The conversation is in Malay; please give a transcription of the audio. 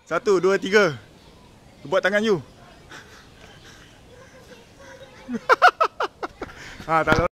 1, 2, 3. Buat tangan you. Ha, tak